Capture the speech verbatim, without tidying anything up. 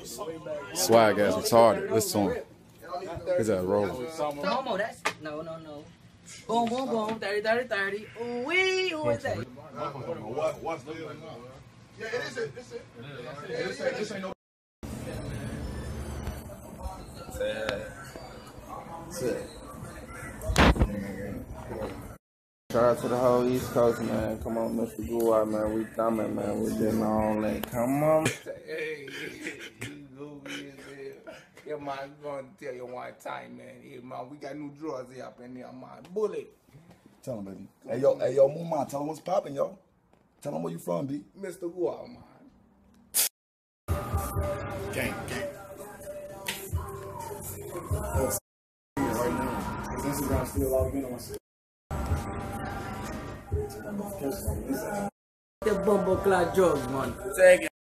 Swagg ass retarded. Listen to him. He's at rolling. No more. That's no, no, no. Boom, boom, boom. thirty, thirty, thirty. Ooh wee. Who is that? What? What's this? Yeah, it is it. This it. This ain't. This ain't no. Shout out to the whole East Coast, man. Come on, Mister Guai, man. We thumbing, man. We getting on that. Come on. Hey, you goofy as hell. Yeah, man, I'm going to tell you one time, man. Yeah, man, we got new drawers here up in there, man. Bullet. Tell him, baby. Hey, yo, hey, yo, Moon, tell him what's popping, yo. Tell him where you from, B. Mister Guai, man. Gang, gang. Oh, right now. Is Instagram still logged in on myself? The bumble clock drugs, man.